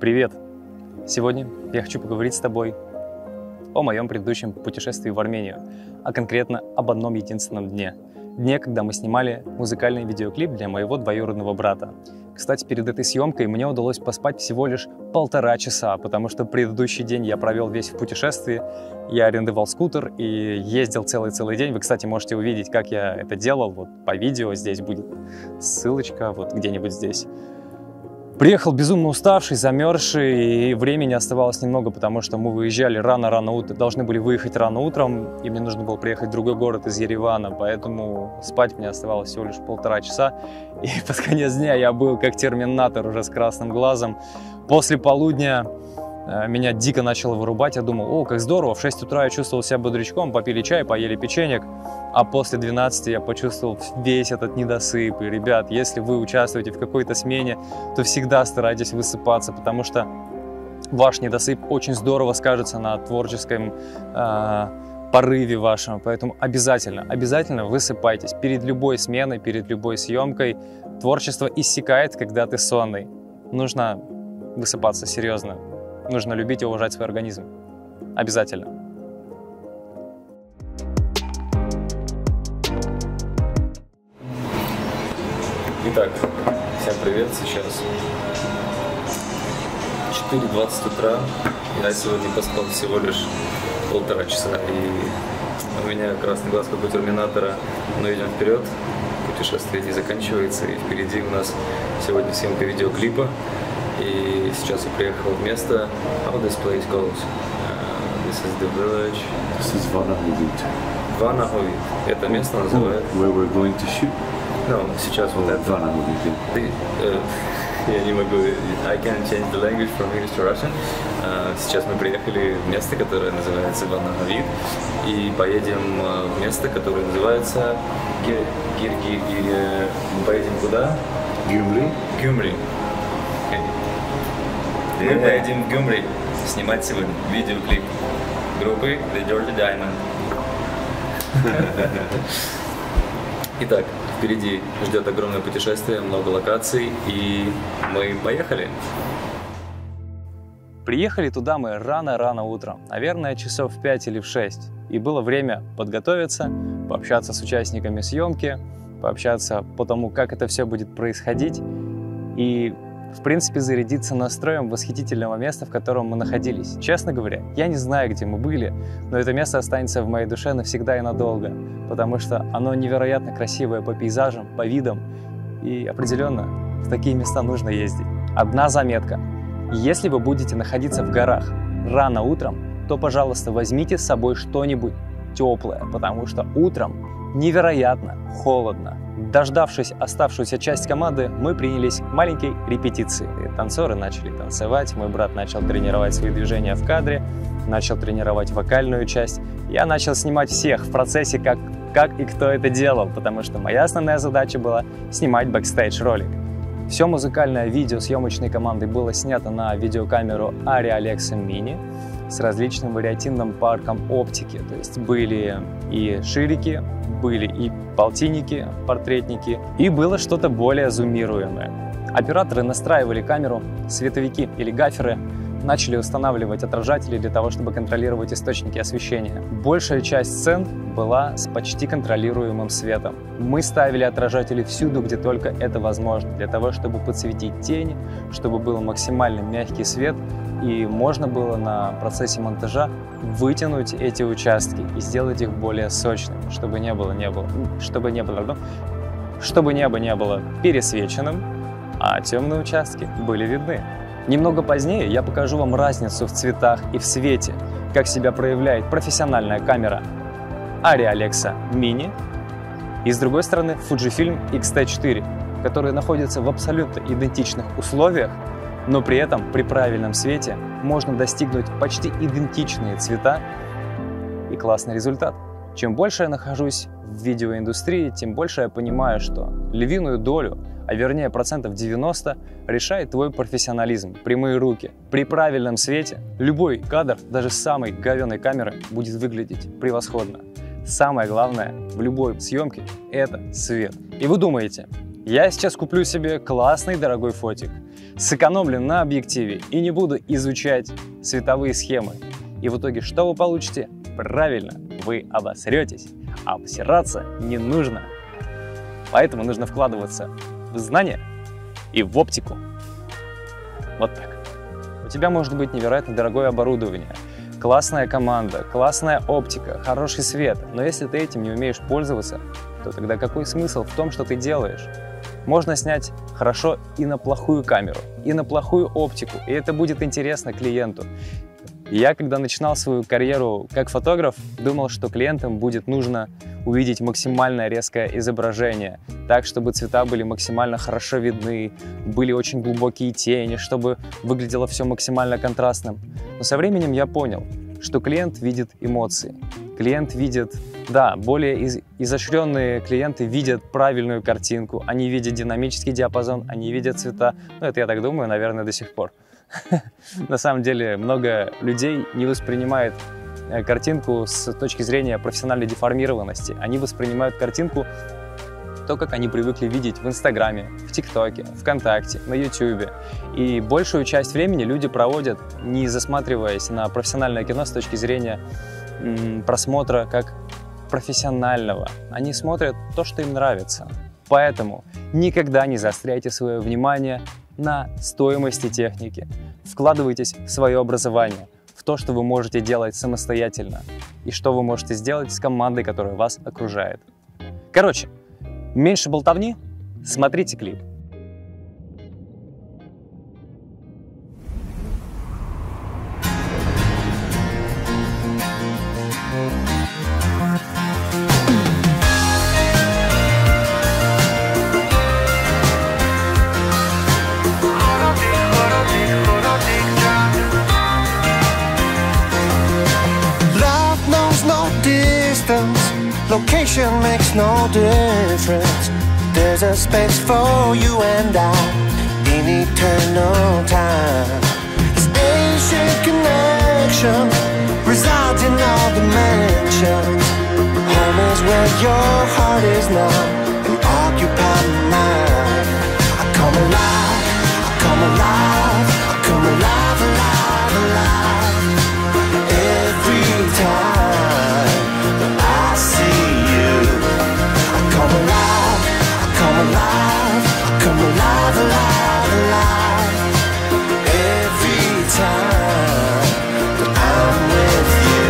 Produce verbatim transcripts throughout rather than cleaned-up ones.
Привет! Сегодня я хочу поговорить с тобой о моем предыдущем путешествии в Армению, а конкретно об одном единственном дне. Дне, когда мы снимали музыкальный видеоклип для моего двоюродного брата. Кстати, перед этой съемкой мне удалось поспать всего лишь полтора часа, потому что предыдущий день я провел весь в путешествии. Я арендовал скутер и ездил целый-целый день. Вы, кстати, можете увидеть, как я это делал. Вот по видео здесь будет ссылочка, вот где-нибудь здесь. Приехал безумно уставший, замерзший, и времени оставалось немного, потому что мы выезжали рано-рано утром, должны были выехать рано утром, и мне нужно было приехать в другой город из Еревана, поэтому спать мне оставалось всего лишь полтора часа, и под конец дня я был как терминатор уже с красным глазом. После полудня меня дико начало вырубать, я думал, о, как здорово, в шесть утра я чувствовал себя бодрячком, попили чай, поели печенек, а после двенадцати я почувствовал весь этот недосып. И, ребят, если вы участвуете в какой-то смене, то всегда старайтесь высыпаться, потому что ваш недосып очень здорово скажется на творческом э, порыве вашем, поэтому обязательно, обязательно высыпайтесь. Перед любой сменой, перед любой съемкой творчество иссякает, когда ты сонный. Нужно высыпаться серьезно. Нужно любить и уважать свой организм. Обязательно. Итак, всем привет. Сейчас четыре двадцать утра. Я сегодня поспал всего лишь полтора часа. И у меня красный глаз, как у терминатора. Но идем вперед. Путешествие не заканчивается. И впереди у нас сегодня съемка видеоклипа. И сейчас я приехал в место. How this place goes? Uh, this is the village. This is Vanahovit. Vanahovit. Это место называют. Where we're going to shoot. No, сейчас вот это. Vanahovit. Я не могу. I can't change the language from English to Russian. Uh, сейчас мы приехали в место, которое называется Vanahovit, и поедем в место, которое называется Гир-Гир-Гир. Мы поедем куда? Gyumri. Gyumri. Мы поедем в Gyumri снимать сегодня видеоклип группы The Dirty Diamond. Итак, впереди ждет огромное путешествие, много локаций, и мы поехали. Приехали туда мы рано-рано утром, наверное, часов в пять или в шесть. И было время подготовиться, пообщаться с участниками съемки, пообщаться по тому, как это все будет происходить, и в принципе, зарядиться настроем восхитительного места, в котором мы находились. Честно говоря, я не знаю, где мы были, но это место останется в моей душе навсегда и надолго, потому что оно невероятно красивое по пейзажам, по видам, и определенно в такие места нужно ездить. Одна заметка. Если вы будете находиться в горах рано утром, то, пожалуйста, возьмите с собой что-нибудь теплое, потому что утром невероятно холодно. Дождавшись оставшуюся часть команды, мы принялись к маленькой репетиции. Танцоры начали танцевать, мой брат начал тренировать свои движения в кадре, начал тренировать вокальную часть. Я начал снимать всех в процессе, как, как и кто это делал, потому что моя основная задача была снимать бэкстейдж-ролик. Все музыкальное видео съемочной команды было снято на видеокамеру Arri Alexa Mini с различным вариативным парком оптики. То есть были и ширики, были и полтинники, портретники, и было что-то более зумируемое. Операторы настраивали камеру, световики или гаферы начали устанавливать отражатели для того, чтобы контролировать источники освещения. Большая часть сцен была с почти контролируемым светом. Мы ставили отражатели всюду, где только это возможно, для того, чтобы подсветить тени, чтобы был максимально мягкий свет, и можно было на процессе монтажа вытянуть эти участки и сделать их более сочными, чтобы не было, не было, чтобы не было, ну, чтобы небо не было пересвеченным, а темные участки были видны. Немного позднее я покажу вам разницу в цветах и в свете, как себя проявляет профессиональная камера Arri Alexa Mini и, с другой стороны, Fujifilm икс ти четыре, которые находятся в абсолютно идентичных условиях, но при этом при правильном свете можно достигнуть почти идентичные цвета и классный результат. Чем больше я нахожусь в видеоиндустрии, тем больше я понимаю, что львиную долю, а вернее процентов девяносто, решает твой профессионализм, прямые руки. При правильном свете любой кадр, даже с самой говёной камеры, будет выглядеть превосходно. Самое главное в любой съемке – это свет. И вы думаете, Я сейчас куплю себе классный дорогой фотик, сэкономлю на объективе и не буду изучать световые схемы. И в итоге что вы получите? Правильно, вы обосретесь, а обсираться не нужно. Поэтому нужно вкладываться в знания и в оптику. Вот так. У тебя может быть невероятно дорогое оборудование, классная команда, классная оптика, хороший свет. Но если ты этим не умеешь пользоваться, то тогда какой смысл в том, что ты делаешь? Можно снять хорошо и на плохую камеру, и на плохую оптику, и это будет интересно клиенту. Я, когда начинал свою карьеру как фотограф, думал, что клиентам будет нужно увидеть максимально резкое изображение, так, чтобы цвета были максимально хорошо видны, были очень глубокие тени, чтобы выглядело все максимально контрастным. Но со временем я понял, что клиент видит эмоции. Клиент видит, да, более из, изощренные клиенты видят правильную картинку, они видят динамический диапазон, они видят цвета. Ну, это я так думаю, наверное, до сих пор. На самом деле, много людей не воспринимает картинку с точки зрения профессиональной деформированности. Они воспринимают картинку то, как они привыкли видеть в Инстаграме, в ТикТоке, ВКонтакте, на Ютубе. И большую часть времени люди проводят, не засматриваясь на профессиональное кино с точки зрения м, просмотра как профессионального. Они смотрят то, что им нравится. Поэтому никогда не заостряйте свое внимание на стоимости техники. Вкладывайтесь в свое образование, в то, что вы можете делать самостоятельно и что вы можете сделать с командой, которая вас окружает. Короче, меньше болтовни, смотрите клип. Location makes no difference. There's a space for you and I in eternal time. This ancient connection resides in all dimensions. Home is where your heart is now, and occupy my mind. I come alive, I come alive, I come alive, alive, alive. Every time that I see come alive, I come alive, I come alive, alive, alive. Every time that I'm with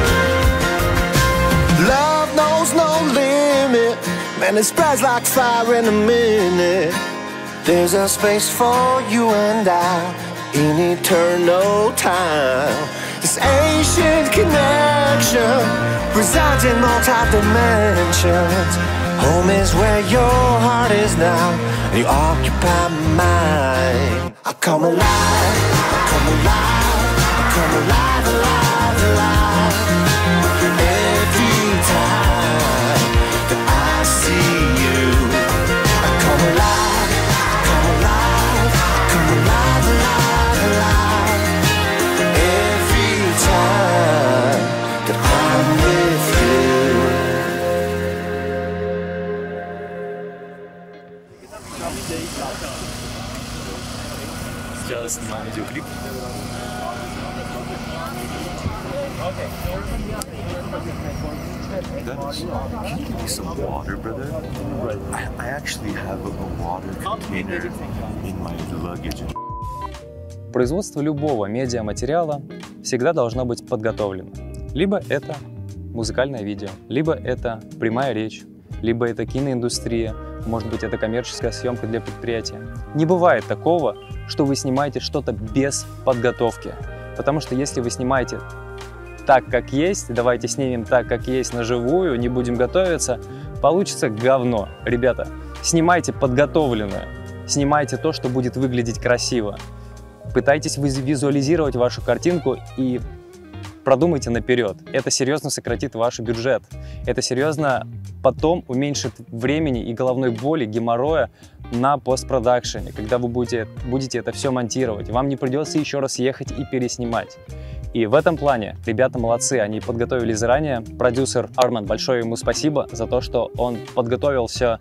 you. Love knows no limit, man, it spreads like fire in a minute. There's a space for you and I in eternal time. This ancient connection resides in multi-dimensions. Home is where your heart is now, and you occupy mine. I come alive, I come alive, I come alive, alive, alive. Every time that I see you, I come alive, I come alive, I come alive, alive, alive. Every time that I'm with you. Сейчас снимаем видеоклип. Can you give me some water, brother? I, I actually have a, a water container in my luggage. Производство любого медиаматериала всегда должно быть подготовлено. Либо это музыкальное видео, либо это прямая речь, либо это киноиндустрия, может быть, это коммерческая съемка для предприятия. Не бывает такого, что вы снимаете что-то без подготовки. Потому что если вы снимаете так, как есть, давайте снимем так, как есть, наживую, не будем готовиться, получится говно. Ребята, снимайте подготовленное, снимайте то, что будет выглядеть красиво. Пытайтесь визуализировать вашу картинку и продумайте наперед. Это серьезно сократит ваш бюджет. Это серьезно потом уменьшит времени и головной боли, геморроя на постпродакшене, когда вы будете, будете это все монтировать. Вам не придется еще раз ехать и переснимать. И в этом плане ребята молодцы, они подготовились заранее. Продюсер Арман, большое ему спасибо за то, что он подготовил все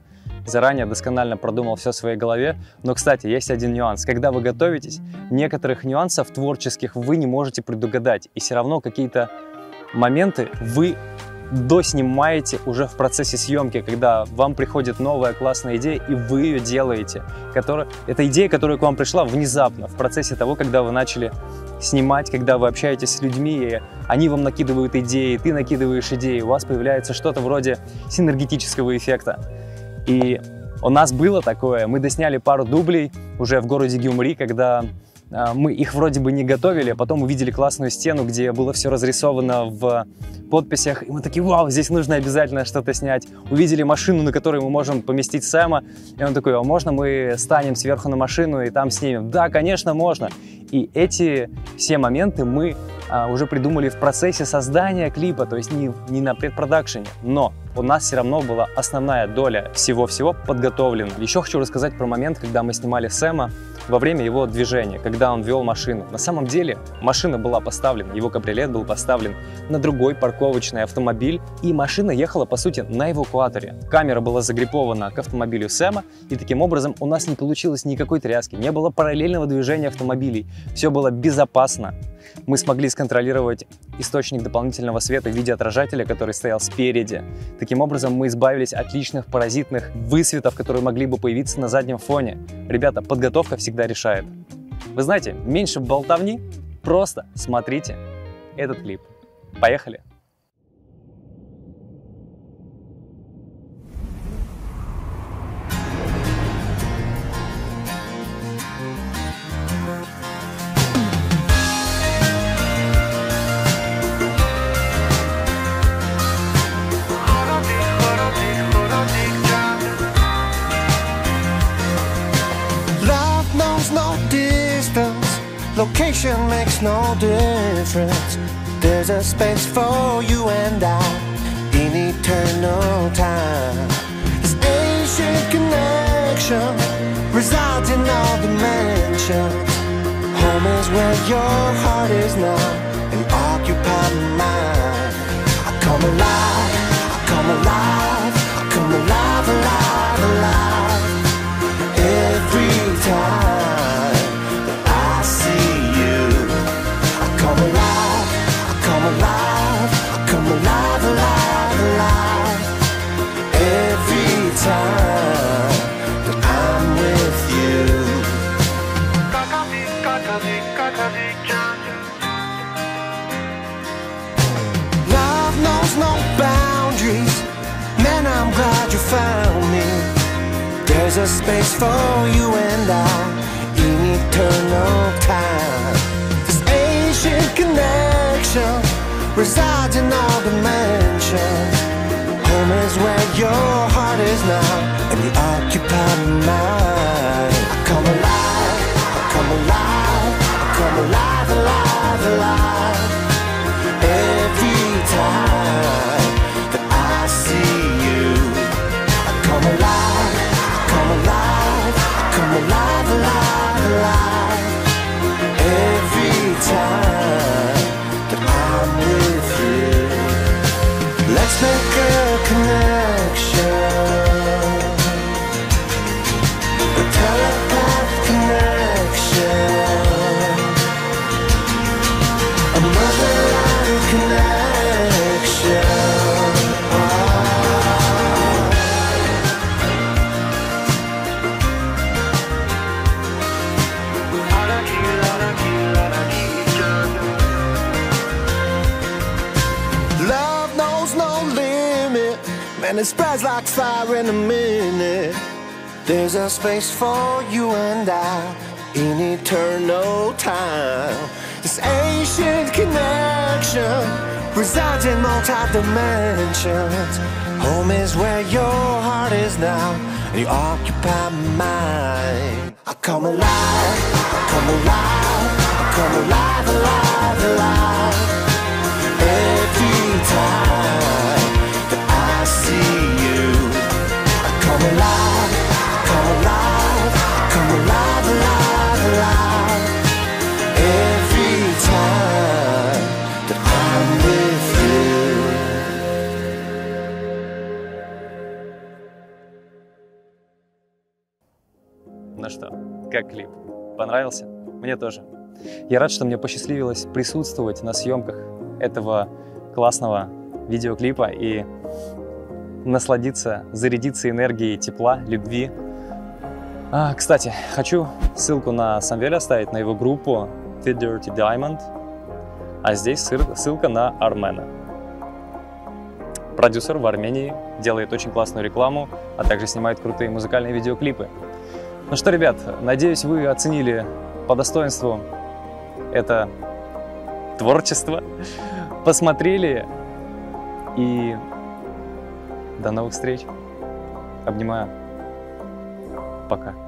заранее досконально продумал все в своей голове. Но, кстати, есть один нюанс. Когда вы готовитесь, некоторых нюансов творческих вы не можете предугадать. И все равно какие-то моменты вы доснимаете уже в процессе съемки, когда вам приходит новая классная идея, и вы ее делаете. Которая... Это идея, которая к вам пришла внезапно, в процессе того, когда вы начали снимать, когда вы общаетесь с людьми, и они вам накидывают идеи, ты накидываешь идеи, у вас появляется что-то вроде синергетического эффекта. И у нас было такое, мы досняли пару дублей уже в городе Гюмри, когда мы их вроде бы не готовили, а потом увидели классную стену, где было все разрисовано в подписях, и мы такие: вау, здесь нужно обязательно что-то снять. Увидели машину, на которой мы можем поместить Сэма, и он такой: а можно мы станем сверху на машину и там снимем? Да, конечно, можно. И эти все моменты мы а, уже придумали в процессе создания клипа, то есть не, не на предпродакшене, но у нас все равно была основная доля всего-всего подготовлена. Еще хочу рассказать про момент, когда мы снимали Сэма во время его движения, когда он вел машину. На самом деле машина была поставлена, его кабриолет был поставлен на другой парковочный автомобиль, и машина ехала, по сути, на эвакуаторе. Камера была загрипована к автомобилю Сэма, и таким образом у нас не получилось никакой тряски, не было параллельного движения автомобилей, все было безопасно. Мы смогли сконтролировать источник дополнительного света в виде отражателя, который стоял спереди. Таким образом, мы избавились от лишних паразитных высветов, которые могли бы появиться на заднем фоне. Ребята, подготовка всегда решает. Вы знаете, меньше болтовни, просто смотрите этот клип. Поехали! Location makes no difference. There's a space for you and I in eternal time. This ancient connection resides in all dimensions. Home is where your heart is now and occupy mine. I come alive, I come alive, I come alive, alive, alive. Every time found me. There's a space for you and I in eternal time. This ancient connection resides in all dimensions. Home is where your heart is now and you occupy mine. I come alive, I come alive, I come alive, alive, alive. Every time that I see come alive, come alive, come alive, alive, alive. Every time that I'm with you, let's make a connection, a telepath connection, a motherland connection. And it spreads like fire in a minute. There's a space for you and I in eternal time. This ancient connection resides in multi-dimensions. Home is where your heart is now and you occupy mine. I come alive, I come alive, I come alive, alive, alive. Every time see you, I come alive, come alive, come alive, alive, alive. Every time that I'm with you. Как клип? Понравился? Мне тоже. Я рад, что мне посчастливилось присутствовать на съемках этого классного видеоклипа и насладиться, зарядиться энергией тепла, любви. А, кстати, хочу ссылку на Самвеля оставить, на его группу The Dirty Diamond, а здесь ссылка на Армена. Продюсер в Армении, делает очень классную рекламу, а также снимает крутые музыкальные видеоклипы. Ну что, ребят, надеюсь, вы оценили по достоинству это творчество, посмотрели, и до новых встреч. Обнимаю. Пока.